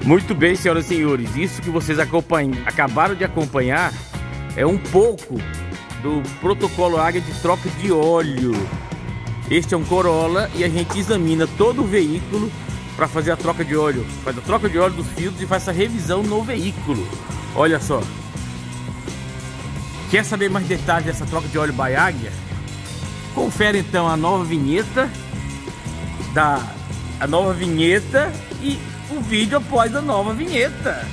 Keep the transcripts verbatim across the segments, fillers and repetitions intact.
Muito bem, senhoras e senhores, isso que vocês acompanham, acabaram de acompanhar é um pouco do protocolo Águia de troca de óleo. Este é um Corolla e a gente examina todo o veículo para fazer a troca de óleo. Faz a troca de óleo dos filtros e faz essa revisão no veículo. Olha só. Quer saber mais detalhes dessa troca de óleo by Águia? Confere então a nova vinheta da a nova vinheta e o vídeo após a nova vinheta.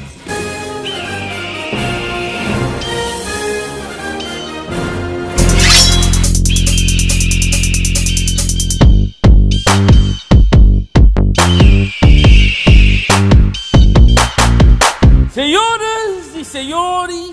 Senhoras e senhores,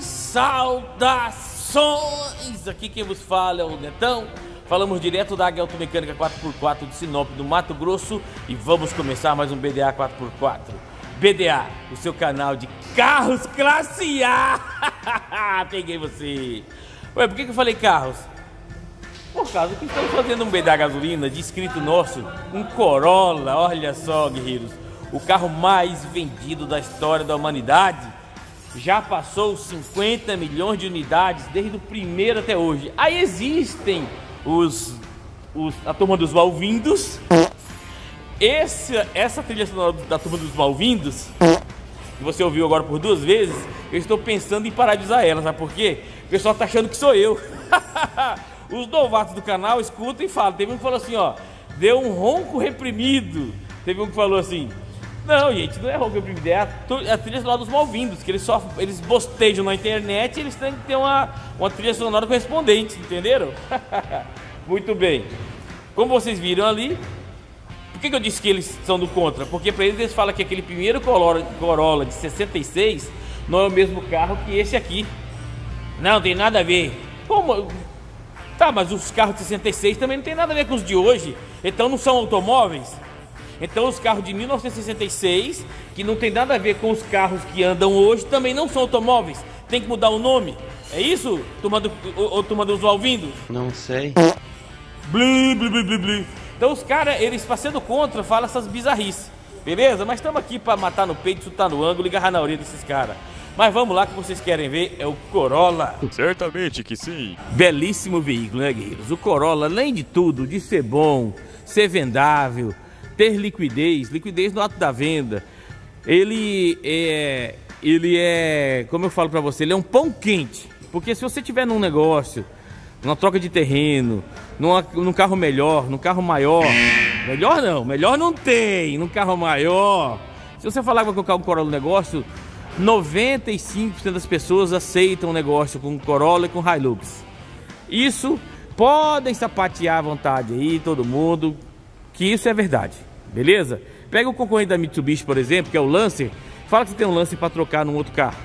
saudações! Aqui quem vos fala é o Netão. Falamos direto da Águia Automecânica quatro por quatro de Sinop, do Mato Grosso. E vamos começar mais um B D A quatro por quatro. B D A, o seu canal de carros classe A. Peguei você. Ué, por que que eu falei carros? Por causa que estamos fazendo um B D A gasolina de inscrito nosso, um Corolla. Olha só, guerreiros, o carro mais vendido da história da humanidade. Já passou cinquenta milhões de unidades desde o primeiro até hoje. Aí existem os, os a turma dos mal-vindos. Esse, essa trilha sonora da turma dos mal-vindos, que você ouviu agora por duas vezes, eu estou pensando em parar de usar ela, sabe por quê? O pessoal tá achando que sou eu. Os novatos do canal escutam e falam. Teve um que falou assim, ó, deu um ronco reprimido. Teve um que falou assim, não, gente, não é ronco reprimido, é a, a trilha sonora dos mal-vindos, que eles só eles bostejam na internet e eles têm que ter uma, uma trilha sonora correspondente, entenderam? Muito bem. Como vocês viram ali, por que que eu disse que eles são do contra? Porque para eles eles falam que aquele primeiro Corolla, Corolla de sessenta e seis não é o mesmo carro que esse aqui. Não, tem nada a ver. Como? Tá, mas os carros de sessenta e seis também não tem nada a ver com os de hoje. Então não são automóveis? Então os carros de mil novecentos e sessenta e seis, que não tem nada a ver com os carros que andam hoje, também não são automóveis. Tem que mudar o nome. É isso, turma, do, ou, turma dos mal-vindos? Não sei. Bli, bli, bli, bli, bli. Então os caras, eles passando contra, falam essas bizarrices. Beleza? Mas estamos aqui para matar no peito, chutar no ângulo e agarrar na orelha desses caras. Mas vamos lá, que vocês querem ver é o Corolla. Certamente que sim. Belíssimo veículo, né, guerreiros? O Corolla, além de tudo, de ser bom, ser vendável, ter liquidez, liquidez no ato da venda, ele é, ele é, como eu falo pra você, ele é um pão quente. Porque se você tiver num negócio, numa troca de terreno, numa, num carro melhor, num carro maior, melhor não, melhor não tem, num carro maior. Se você falar que vai colocar um Corolla no negócio, noventa e cinco por cento das pessoas aceitam o negócio com Corolla e com Hilux. Isso, podem sapatear à vontade aí, todo mundo, que isso é verdade, beleza? Pega o concorrente da Mitsubishi, por exemplo, que é o Lancer. Fala que você tem um Lancer para trocar num outro carro,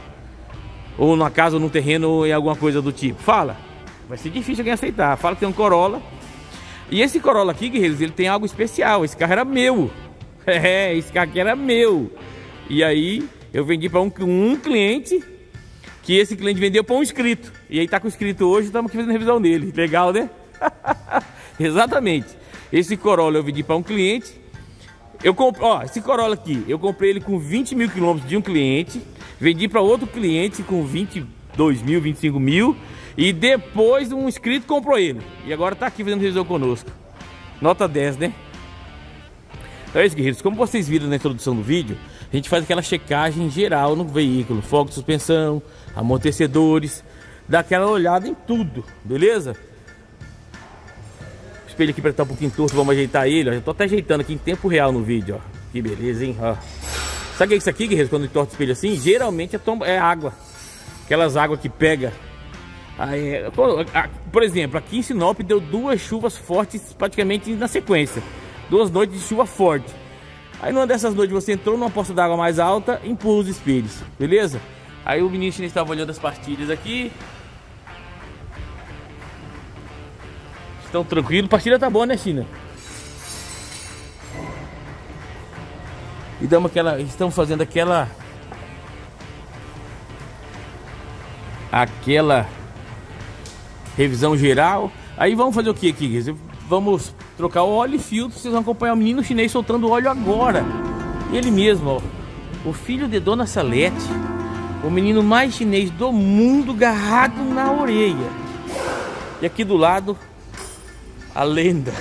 ou numa casa, ou num terreno, ou em alguma coisa do tipo. Fala, vai ser difícil alguém aceitar. Fala que tem um Corolla. E esse Corolla aqui, guerreiros, ele tem algo especial. Esse carro era meu. É, esse carro aqui era meu. E aí eu vendi para um, um cliente, que esse cliente vendeu para um inscrito. E aí tá com o inscrito hoje, estamos aqui fazendo revisão dele. Legal, né? Exatamente. Esse Corolla eu vendi para um cliente. Eu comprei, ó, esse Corolla aqui, eu comprei ele com vinte mil quilômetros de um cliente. Vendi para outro cliente com vinte e dois mil, vinte e cinco mil. E depois um inscrito comprou ele. E agora tá aqui fazendo revisão conosco. Nota dez, né? Então é isso, guerreiros. Como vocês viram na introdução do vídeo, a gente faz aquela checagem geral no veículo. Fogo de suspensão, amortecedores. Dá aquela olhada em tudo, beleza? O espelho aqui para estar um pouquinho torto, vamos ajeitar ele, ó. Já tô até ajeitando aqui em tempo real no vídeo, ó. Que beleza, hein? Ó. Sabe o que é isso aqui, guerreiros? Quando torta o espelho assim, geralmente é, tomba, é água. Aquelas águas que pega. Aí, por exemplo, aqui em Sinop deu duas chuvas fortes praticamente na sequência. Duas noites de chuva forte. Aí numa dessas noites você entrou numa poça d'água mais alta, empurra os espelhos, beleza? Aí o menino chinês estava olhando as pastilhas aqui. Estão tranquilos, pastilha tá boa, né, China? E damos aquela, estamos fazendo aquela aquela revisão geral. Aí vamos fazer o que aqui? Vamos trocar o óleo e filtro. Vocês vão acompanhar o menino chinês soltando o óleo agora. Ele mesmo, ó. o filho de Dona Salete, o menino mais chinês do mundo, agarrado na orelha. E aqui do lado, a lenda.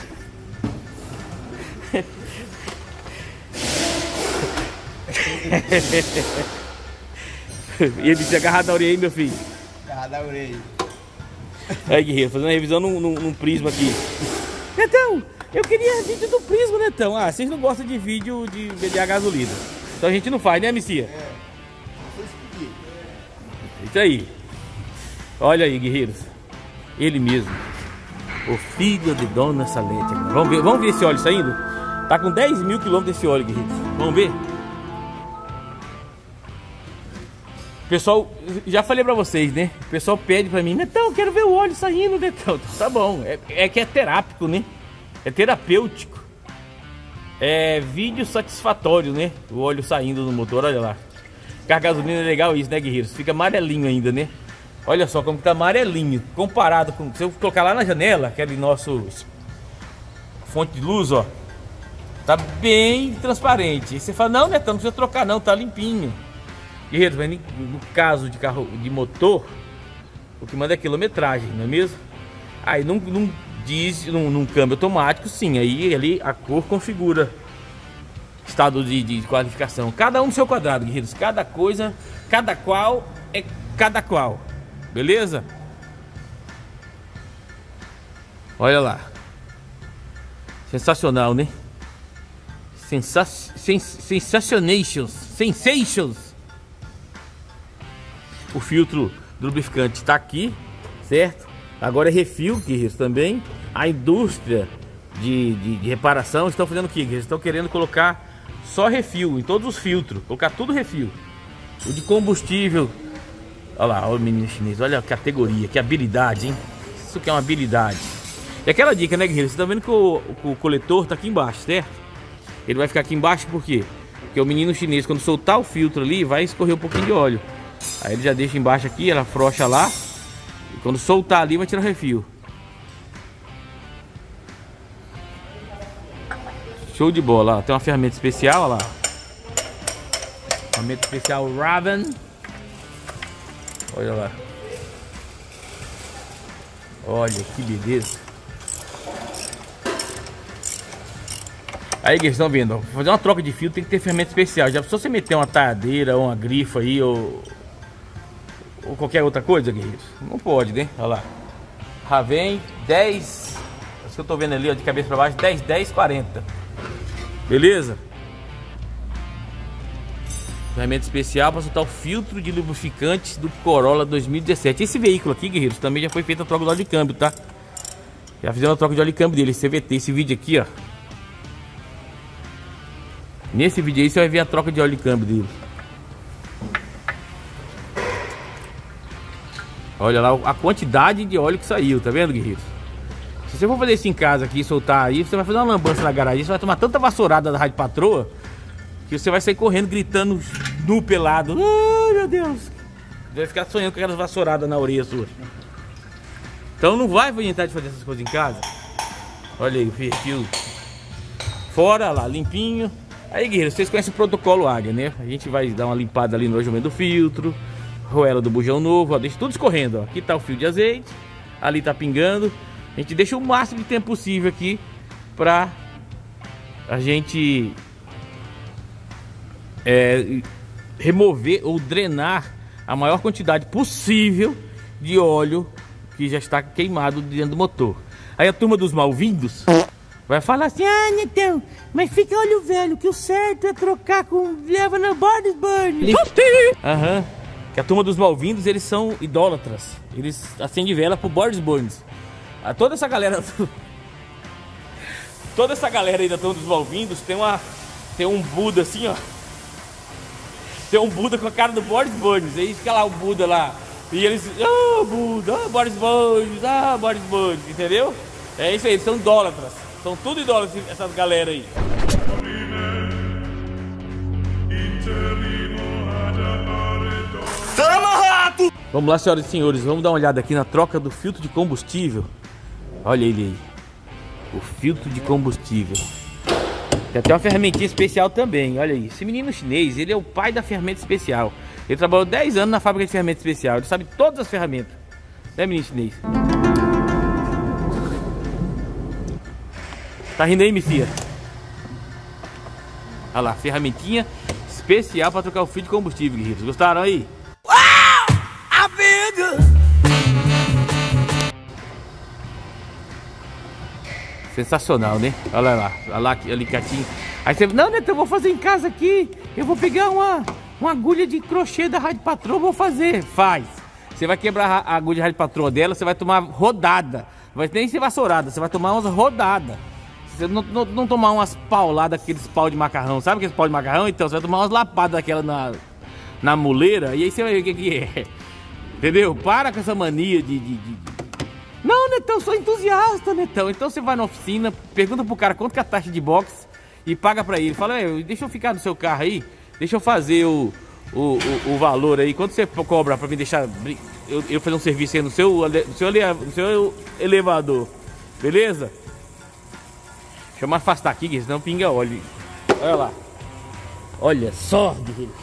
E ele disse agarrado na orelha aí, meu filho. Agarrado na orelha. Aí, guerreiro, fazendo a revisão num, num, num prisma aqui. Netão, eu queria vídeo do prisma, Netão. Ah, vocês não gostam de vídeo de B D A gasolina. Então a gente não faz, né, Missia? É. Isso aí. Olha aí, guerreiros. Ele mesmo. O filho de Dona Salete. Vamos ver, vamos ver esse óleo saindo? Tá com dez mil quilômetros esse óleo, guerreiros. Vamos ver? Pessoal, já falei pra vocês, né? O pessoal pede pra mim, Netão, eu quero ver o óleo saindo, Netão. Tá bom, é, é que é terápico, né? É terapêutico. É vídeo satisfatório, né? O óleo saindo do motor, olha lá. A gasolina é legal isso, né, guerreiros? Fica amarelinho ainda, né? Olha só como que tá amarelinho. Comparado com... Se eu colocar lá na janela, aquele nosso fonte de luz, ó. Tá bem transparente. E você fala, não, Netão, não precisa trocar não, tá limpinho. Guerreiros, mas no caso de carro de motor, o que manda é quilometragem, não é mesmo? Aí num, num diesel, num, num câmbio automático, sim, aí ali a cor configura estado de, de qualificação. Cada um no seu quadrado, guerreiros. Cada coisa, cada qual é cada qual. Beleza? Olha lá. Sensacional, né? Sensa sens sensacionations. Sensations. O filtro do lubrificante está aqui, certo? Agora é refil, guerreiros, também. A indústria de, de, de reparação estão fazendo o que, guerreiros? Estão querendo colocar só refil em todos os filtros. Colocar tudo refil. O de combustível. Olha lá, olha o menino chinês. Olha a categoria, que habilidade, hein? Isso que é uma habilidade. E aquela dica, né, guerreiros? Vocês estão vendo que o, o coletor está aqui embaixo, certo? Ele vai ficar aqui embaixo por quê? Porque o menino chinês, quando soltar o filtro ali, vai escorrer um pouquinho de óleo. Aí ele já deixa embaixo aqui, ela afrouxa lá. E quando soltar ali, vai tirar o refil. Show de bola, ó. Tem uma ferramenta especial, olha lá. Ferramenta especial Raven. Olha lá. Olha que beleza. Aí, vocês estão vendo, ó, pra fazer uma troca de fio tem que ter ferramenta especial. Já precisou você meter uma talhadeira ou uma grifa aí, ou, ou qualquer outra coisa, guerreiros? Não pode, né? Olha lá. Raven dez. Acho que eu tô vendo ali, ó, de cabeça pra baixo, dez, dez, quarenta. Beleza? Ferramenta especial para soltar o filtro de lubrificante do Corolla dois mil e dezessete. Esse veículo aqui, guerreiros, também já foi feita a troca de óleo de câmbio, tá? Já fizemos a troca de óleo de câmbio dele, C V T. Esse vídeo aqui, ó. Nesse vídeo aí você vai ver a troca de óleo de câmbio dele. Olha lá a quantidade de óleo que saiu, tá vendo, guerreiros? Se você for fazer isso em casa aqui e soltar aí, você vai fazer uma lambança na garagem. Você vai tomar tanta vassourada da rádio patroa que você vai sair correndo, gritando nu pelado. Ai, meu Deus! Você vai ficar sonhando com aquelas vassouradas na orelha sua. Então não vai inventar de fazer essas coisas em casa. Olha aí o perfil. Fora lá, limpinho. Aí, guerreiros, vocês conhecem o protocolo Águia, né? A gente vai dar uma limpada ali no alojamento do filtro, roela do bujão novo, ó, deixa tudo escorrendo, ó. Aqui tá o fio de azeite, ali tá pingando. A gente deixa o máximo de tempo possível aqui pra a gente é, remover ou drenar a maior quantidade possível de óleo que já está queimado dentro do motor. Aí a turma dos mal-vindos vai falar assim: ah, Netão, mas fica óleo velho, que o certo é trocar com... leva na Boris Burns. Aham. Uhum. Que a turma dos mal-vindos, eles são idólatras. Eles acendem vela pro Boris Burns. A toda essa galera... toda essa galera aí da turma dos mal-vindos tem uma... tem um Buda assim, ó. Tem um Buda com a cara do Boris Burns. Aí fica lá o Buda lá. E eles... ah, oh, Buda, ah, oh, Boris Burns, ah, oh, Boris Burns, entendeu? É isso aí, eles são idólatras. São tudo idólatras, essas galera aí. Vamos lá, senhoras e senhores, vamos dar uma olhada aqui na troca do filtro de combustível. Olha ele aí. O filtro de combustível. Tem até uma ferramentinha especial também, olha aí. Esse menino chinês, ele é o pai da ferramenta especial. Ele trabalhou dez anos na fábrica de ferramenta especial. Ele sabe todas as ferramentas. Né, menino chinês? Tá rindo aí, Messias? Olha lá, ferramentinha especial para trocar o fio de combustível, guerreiros. Gostaram aí? Uau! Amigo! Sensacional, né? Olha lá, olha lá, alicatinho. Aí você, não, Neto, eu vou fazer em casa aqui. Eu vou pegar uma, uma agulha de crochê da Rádio Patroa, vou fazer. Faz. Você vai quebrar a agulha de Rádio Patroa dela, você vai tomar rodada. Vai nem ser vassourada, você vai tomar umas rodadas. Você não, não, não tomar umas pauladas, aqueles pau de macarrão. Sabe aqueles pau de macarrão? Então você vai tomar umas lapadas daquela na, na muleira. E aí você vai ver o que, que é. Entendeu? Para com essa mania de... de, de... Não, Netão, eu sou entusiasta, Netão. Então você vai na oficina, pergunta pro cara quanto que é a taxa de boxe e paga pra ele. Fala, deixa eu ficar no seu carro aí, deixa eu fazer o, o, o, o valor aí. Quanto você cobra pra me deixar eu, eu fazer um serviço aí no seu, no seu, no seu elevador? Beleza? Deixa eu me afastar aqui, senão pinga óleo. Olha lá. Olha só, guerreiro.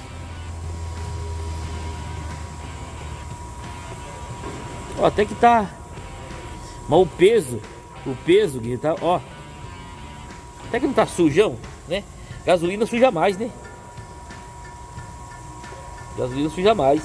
Ó, até que tá... Mas o peso, o peso que tá, ó, até que não tá sujão, né? Gasolina suja mais, né? Gasolina suja mais.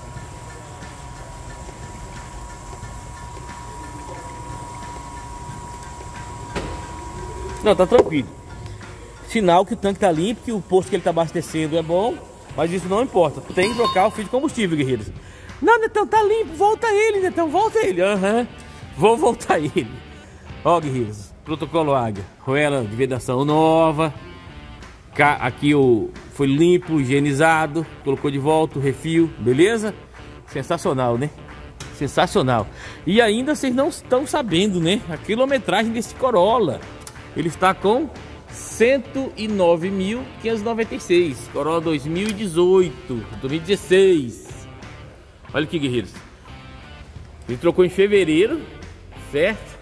Não, tá tranquilo. Sinal que o tanque tá limpo, que o posto que ele tá abastecendo é bom, mas isso não importa. Tem que trocar o fio de combustível, guerreiros. Não, Netão, tá limpo, volta ele, Netão, volta ele. Aham. Uhum. Vou voltar ele. Ó, guerreiros, protocolo Águia. Roela de vedação nova. Aqui o foi limpo, higienizado. Colocou de volta o refil, beleza? Sensacional, né? Sensacional. E ainda vocês não estão sabendo, né? A quilometragem desse Corolla. Ele está com cento e nove mil quinhentos e noventa e seis. Corolla dois mil e dezoito, dois mil e dezesseis. Olha aqui, guerreiros. Ele trocou em fevereiro. Certo?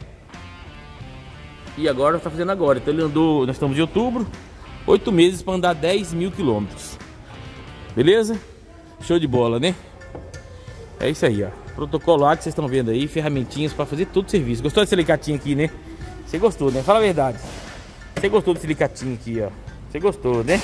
E agora está fazendo agora. Então ele andou, nós estamos em outubro, oito meses para andar dez mil quilômetros. Beleza? Show de bola, né? É isso aí, ó. Protocolo lá que vocês estão vendo aí, ferramentinhas para fazer todo o serviço. Gostou desse alicatinho aqui, né? Você gostou, né? Fala a verdade. Você gostou desse alicatinho aqui, ó? Você gostou, né?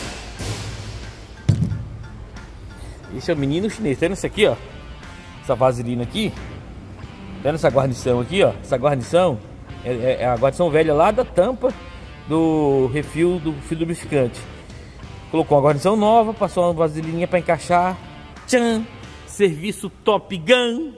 Esse é o menino chinês. Tá vendo isso aqui, ó? Essa vaselina aqui. Vendo essa guarnição aqui, ó? Essa guarnição é, é a guarnição velha lá da tampa do refil do fio lubrificante. Colocou uma guarnição nova, passou uma vaselininha para encaixar. Tchan! Serviço Top Gun!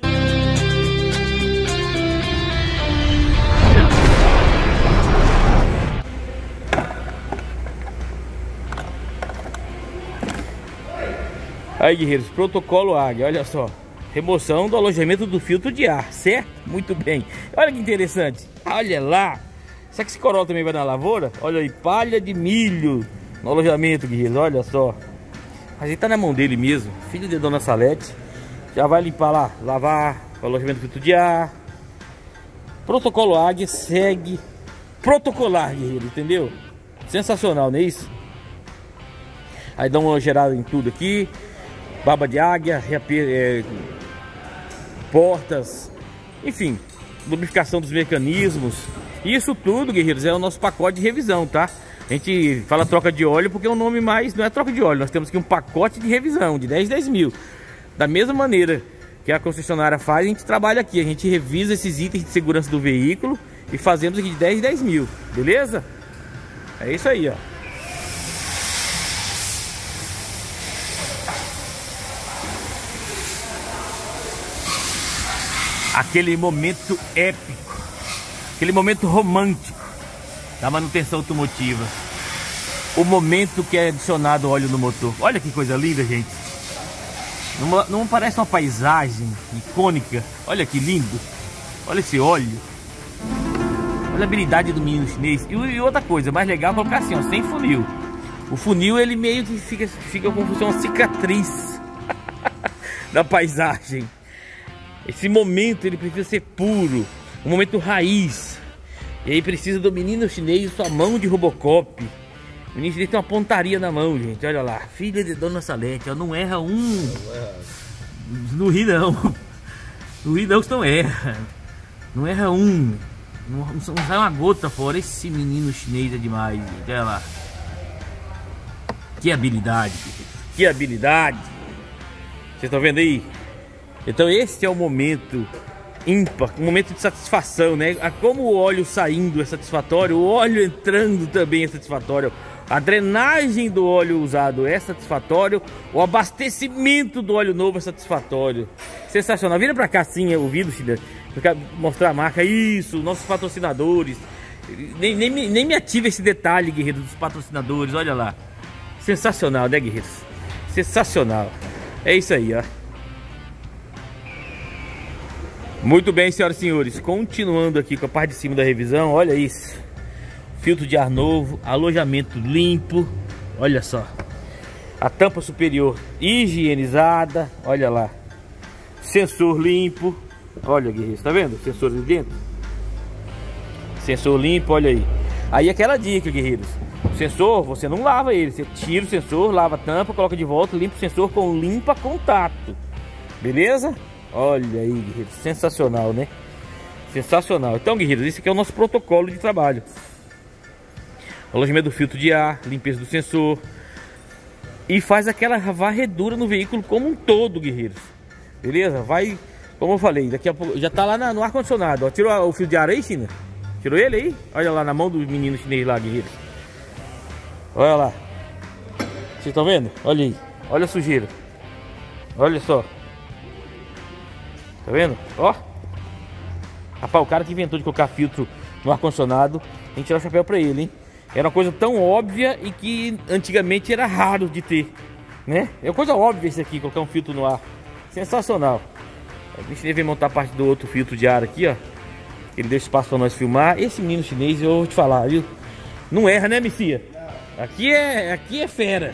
Aí, guerreiros, protocolo Águia, olha só. Remoção do alojamento do filtro de ar, certo? Muito bem. Olha que interessante. Olha lá. Será que esse Corolla também vai na lavoura? Olha aí, palha de milho no alojamento, guerreiros. Olha só. Mas ele tá na mão dele mesmo. Filho de Dona Salete. Já vai limpar lá, lavar o alojamento do filtro de ar. Protocolo Águia segue protocolar, guerreiro, entendeu? Sensacional, não é isso? Aí dá uma gerada em tudo aqui. Baba de águia, é, portas, enfim, lubrificação dos mecanismos. Isso tudo, guerreiros, é o nosso pacote de revisão, tá? A gente fala troca de óleo porque é um nome mais, não é troca de óleo. Nós temos aqui um pacote de revisão de dez, dez mil. Da mesma maneira que a concessionária faz, a gente trabalha aqui. A gente revisa esses itens de segurança do veículo e fazemos aqui de dez, dez mil, beleza? É isso aí, ó. Aquele momento épico, aquele momento romântico da manutenção automotiva. O momento que é adicionado óleo no motor. Olha que coisa linda, gente. Não, não parece uma paisagem icônica? Olha que lindo. Olha esse óleo. Olha a habilidade do menino chinês. E, e outra coisa, mais legal é colocar assim, ó, sem funil. O funil, ele meio que fica, fica como se fosse uma cicatriz da paisagem. Esse momento ele precisa ser puro, um momento raiz. E aí precisa do menino chinês, sua mão de Robocop. O menino chinês tem uma pontaria na mão, gente. Olha lá. Filha de Dona Salete, ó, não erra um. Não ri não. Não ri não, que não erra. Não erra um. Não, não sai uma gota fora. Esse menino chinês é demais, gente. Olha lá. Que habilidade. Que habilidade. Vocês estão vendo aí? Então esse é o momento ímpar, um momento de satisfação, né? Como o óleo saindo é satisfatório, o óleo entrando também é satisfatório. A drenagem do óleo usado é satisfatório, o abastecimento do óleo novo é satisfatório. Sensacional. Vira pra cá assim o vídeo, filha. Eu quero mostrar a marca. Isso, nossos patrocinadores. Nem, nem, nem me ativa esse detalhe, guerreiro, dos patrocinadores. Olha lá. Sensacional, né, guerreiros? Sensacional. É isso aí, ó. Muito bem, senhoras e senhores. Continuando aqui com a parte de cima da revisão. Olha isso. Filtro de ar novo, alojamento limpo. Olha só. A tampa superior higienizada. Olha lá. Sensor limpo. Olha, guerreiros, tá vendo? Sensor ali dentro. Sensor limpo, olha aí. Aí aquela dica, guerreiros. O sensor, você não lava ele. Você tira o sensor, lava a tampa, coloca de volta, limpa o sensor com limpa contato. Beleza? Olha aí, guerreiros. Sensacional, né? Sensacional. Então, guerreiros, esse aqui é o nosso protocolo de trabalho. Alojamento do filtro de ar, limpeza do sensor. E faz aquela varredura no veículo como um todo, guerreiros. Beleza? Vai, como eu falei, daqui a pouco já tá lá na, no ar-condicionado. Tirou o filtro de ar aí, China? Tirou ele aí? Olha lá na mão do menino chinês lá, guerreiros. Olha lá. Vocês estão vendo? Olha aí. Olha a sujeira. Olha só. Tá vendo? Ó. Rapaz, o cara que inventou de colocar filtro no ar-condicionado, tem que tirar o chapéu pra ele, hein? Era uma coisa tão óbvia e que antigamente era raro de ter, né? É uma coisa óbvia isso aqui, colocar um filtro no ar. Sensacional. A gente deve montar parte do outro filtro de ar aqui, ó. Ele deixa espaço pra nós filmar. Esse menino chinês, eu vou te falar, viu? Não erra, né, Messia? Aqui é, aqui é fera.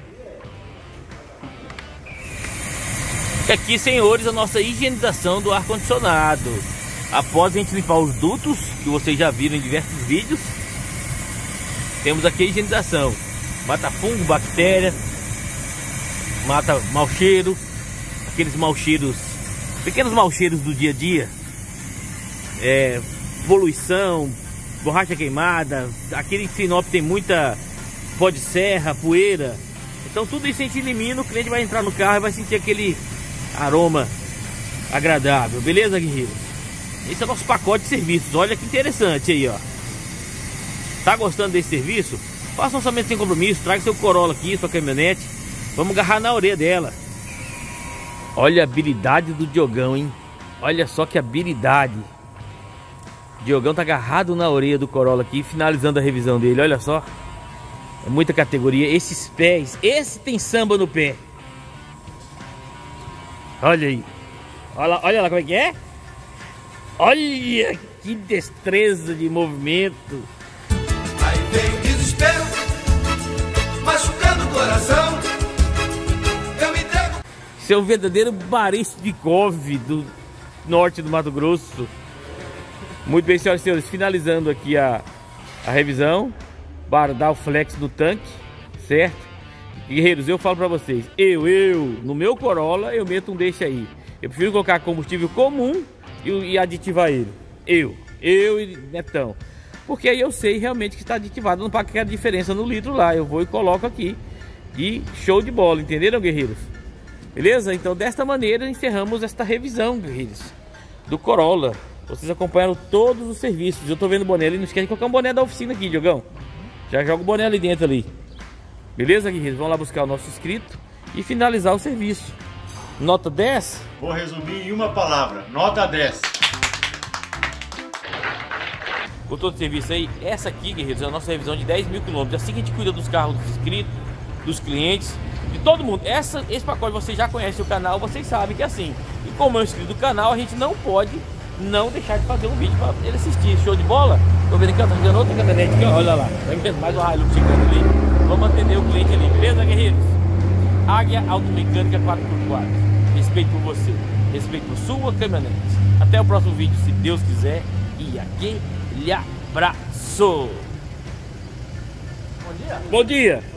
E aqui, senhores, a nossa higienização do ar-condicionado. Após a gente limpar os dutos, que vocês já viram em diversos vídeos, temos aqui a higienização. Mata fungo, bactéria, mata mau cheiro, aqueles mau cheiros, pequenos mau cheiros do dia a dia, é, poluição, borracha queimada, aquele Sinop tem muita pó de serra, poeira. Então tudo isso a gente elimina, o cliente vai entrar no carro e vai sentir aquele aroma agradável, beleza, guerreiros? Esse é o nosso pacote de serviços. Olha que interessante aí, ó. Tá gostando desse serviço? Faça um orçamento sem compromisso, traga seu Corolla aqui, sua caminhonete. Vamos agarrar na orelha dela. Olha a habilidade do Diogão, hein? Olha só que habilidade. O Diogão tá agarrado na orelha do Corolla aqui, finalizando a revisão dele, olha só. É muita categoria. Esses pés, esse tem samba no pé. Olha aí. Olha, olha lá como é que é. Olha que destreza de movimento. Aí vem o desespero, machucando o coração. Eu me entrego. Esse é o verdadeiro Baryshnikov do norte do Mato Grosso. Muito bem, senhoras e senhores, finalizando aqui a, a revisão. Bardal Flex no tanque, certo? Guerreiros, eu falo pra vocês, eu, eu, no meu Corolla, eu meto um deixa aí. Eu prefiro colocar combustível comum e, e aditivar ele. Eu, eu e Netão. Porque aí eu sei realmente que está aditivado, não paga aquela diferença no litro lá. Eu vou e coloco aqui. E show de bola, entenderam, guerreiros? Beleza? Então desta maneira encerramos esta revisão, guerreiros, do Corolla. Vocês acompanharam todos os serviços. Eu tô vendo o boné ali, não esquece de colocar um boné da oficina aqui, Diogão. Já joga o boné ali dentro ali. Beleza, guerreiros? Vamos lá buscar o nosso inscrito e finalizar o serviço. Nota dez? Vou resumir em uma palavra, nota dez. Com todo o serviço aí, essa aqui, guerreiros, é a nossa revisão de dez mil quilômetros. Assim que a gente cuida dos carros dos inscritos, dos clientes, de todo mundo. Essa, esse pacote vocês já conhecem o canal, vocês sabem que é assim. E como é um inscrito do canal, a gente não pode não deixar de fazer um vídeo para ele assistir. Show de bola? Tô vendo aqui, ó, tá chegando outra caminhonete aqui, ó, olha lá. Tá vendo mais um Hilux chegando ali. Vamos atender o cliente ali, beleza, guerreiros? Águia Automecânica quatro por quatro. Respeito por você, respeito por sua caminhonete. Até o próximo vídeo, se Deus quiser. E aquele abraço! Bom dia.